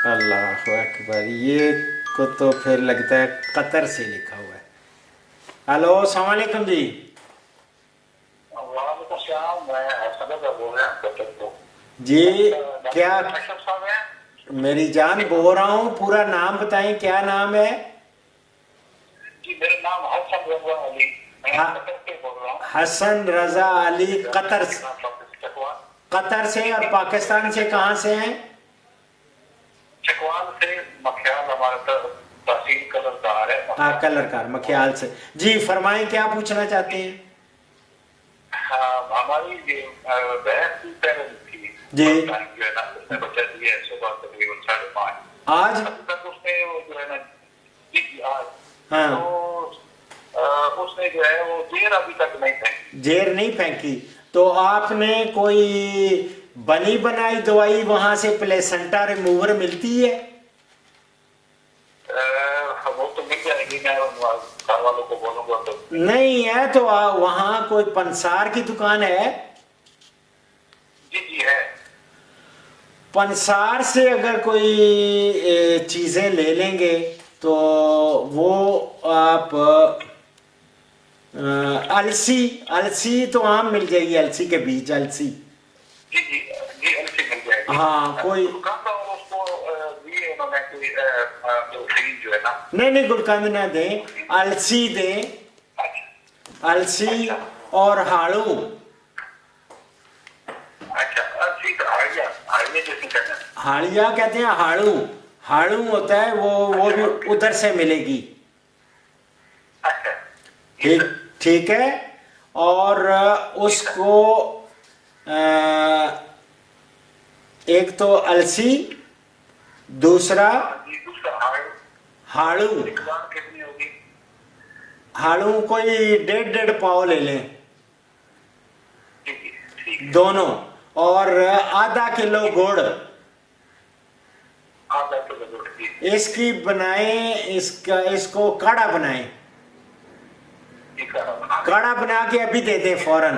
अल्लाह अकबर, ये को तो फिर लगता है कतर से लिखा हुआ है। हेलो अस्सलाम वालेकुम जी। जी क्या मेरी जान बोल रहा हूँ, पूरा नाम बताएं, क्या नाम है? जी मेरा नाम हसन रजा अली, हसन रजा अली, कतर से। कतर से और पाकिस्तान से कहाँ से हैं? चकवाल से, मख्याल हमारा तहसील कलरकार है। हाँ कलरकार, मख्याल से। जी फरमाएं, क्या पूछना चाहते हैं? हमारी भैंस की पैरल थी जी, जो है ना, उसने बच्चा दिया है सुबह तकरीबन 5:30। आज तक उसने वो जो है ना, जी आज, हाँ तो उसने जो है वो जेर अभी तक नहीं फेंकी। जेर नहीं फेंकी, तो आपने कोई बनी बनाई दवाई वहां से प्लेसेंटा रिमूवर मिलती है? वो तो मिल जाएगी, मैं घर वालों को बोलूंगा तो। नहीं है तो वहां कोई पंसार की दुकान है? जी जी है। पंसार से अगर कोई चीजें ले लेंगे तो वो आप अलसी, अलसी तो आम मिल जाएगी, अलसी के बीज, अलसी। जी जी जी अलसी मिल जाएगी। हाँ कोई जो है ना, नहीं गुलकंद ना दें, अलसी दें। अलसी और हाड़ू। अच्छा अलसी तो हाड़िया, हाड़िया जैसे कहते हैं। हाड़िया कहते हैं, हाड़ू हाड़ू होता है वो भी उधर से मिलेगी। अच्छा ठीक ठीक है। और उसको एक तो अलसी, दूसरा हाड़ू। कितनी होगी? हाड़ू कोई 1.5 पाव ले लें दोनों, और आधा किलो गुड़। आधा किलो गुड़। इसकी बनाएं, इसको काढ़ा बनाएं। काढ़ा बना के अभी दे दें फौरन।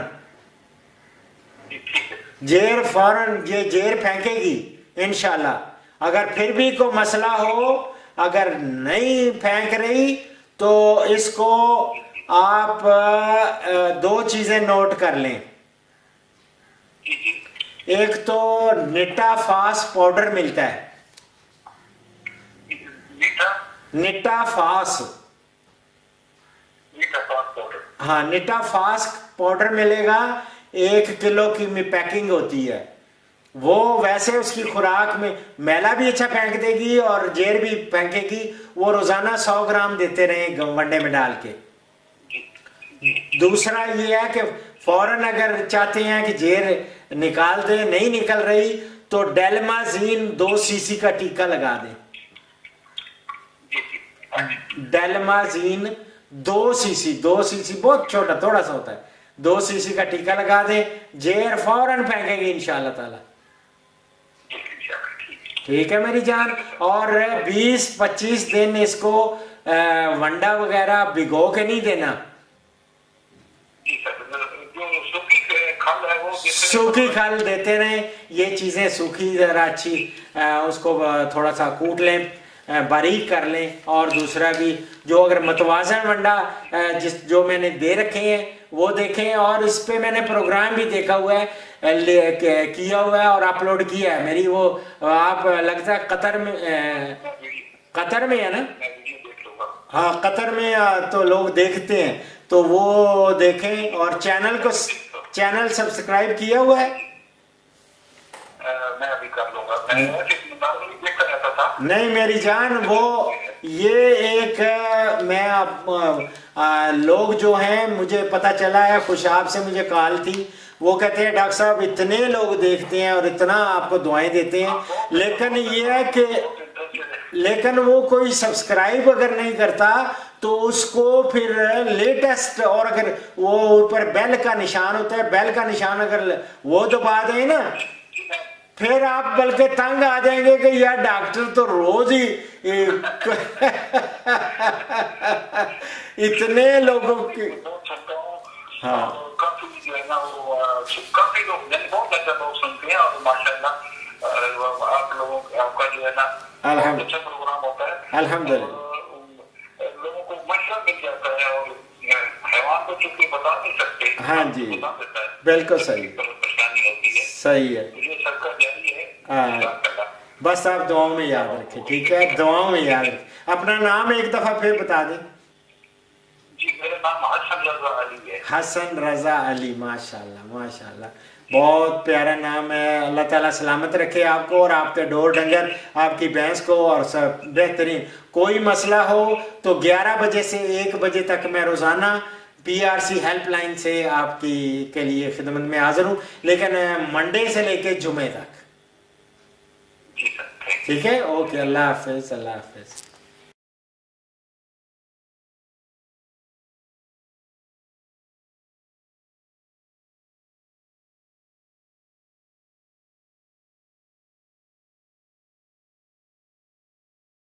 जेर फौरन, ये जेर फेंकेगी इंशाल्लाह। अगर फिर भी कोई मसला हो, अगर नहीं फेंक रही तो इसको आप 2 चीजें नोट कर लें। एक तो निटा फास पाउडर मिलता है, निटा फास। हाँ निटा फास पाउडर मिलेगा, 1 किलो की पैकिंग होती है वो। वैसे उसकी खुराक में मैला भी अच्छा फेंक देगी और जेर भी फेंकेगी। वो रोजाना 100 ग्राम देते रहे वनडे में डाल के। दूसरा ये है कि फौरन अगर चाहते हैं कि जेर निकाल दे, नहीं निकल रही, तो डेलमाजीन 2 सीसी का टीका लगा दें। डेलमाजीन 2 सीसी, 2 सीसी बहुत छोटा थोड़ा सा होता है, 2 सीसी का टीका लगा दें, जेर फौरन फेंकेगी इंशाल्लाह ताला। ठीक है मेरी जान। और 20-25 दिन इसको वंडा वगैरह भिगो के नहीं देना। सूखी खल देते रहे, ये चीजें सूखी जरा अच्छी, उसको थोड़ा सा कूट लें, बारीक कर लें। और दूसरा भी जो अगर मतवाजन वंडा जो मैंने दे रखे हैं वो देखें। और इस पे मैंने प्रोग्राम भी देखा हुआ है, किया हुआ है और अपलोड किया है। मेरी वो आप लगता है कतर में है ना? हाँ कतर में तो लोग देखते हैं, तो वो देखें। और चैनल सब्सक्राइब किया हुआ है? मैं अभी कर लूंगा। मैं देखता रहता था। नहीं मेरी जान, वो ये एक मैं लोग जो हैं, मुझे पता चला है, खुशाब से मुझे कॉल थी, वो कहते हैं डॉक्टर साहब इतने लोग देखते हैं और इतना आपको दुआएं देते हैं, लेकिन ये है कि लेकिन वो कोई सब्सक्राइब अगर नहीं करता तो उसको फिर लेटेस्ट, और अगर वो ऊपर बेल का निशान होता है, बेल का निशान अगर वो दबा दें ना, फिर आप बल्कि तंग आ जाएंगे कि यार डॉक्टर तो रोज ही इतने लोगों के। हाँ काफी जो है ना वो काफी लोग बहुत ज्यादा लोग सुनते हैं और माशाल्लाह आप लोगों आपका जो है ना अच्छा प्रोग्राम होता है अल्हम्दुलिल्लाह। लोगों को मशवरा मिल जाता है और हैवान को चूंकि बता नहीं सकते, हाँ जी बता देता है, बिल्कुल सही, परेशानी होती है, सही है। ये सबका जारी है। हाँ बस आप दुआओं में याद रखें, ठीक है, दुआओं में याद रखें। अपना नाम एक दफ़ा फिर बता दें। जी मेरा नाम हसन रजा अली है। हसन रजा अली, माशाल्लाह माशाल्लाह, बहुत प्यारा नाम है। अल्लाह ताला सलामत रखे आपको और आपके डोर डंगर, आपकी भैंस को, और सब बेहतरीन। कोई मसला हो तो 11 बजे से 1 बजे तक मैं रोज़ाना PRC हेल्पलाइन से आपकी के लिए खिदमत में हाजिर हूँ, लेकिन मंडे से लेके जुमे तक। ठीक है, ओके, अल्लाह हाफिज़, अल्लाह हाफिज़।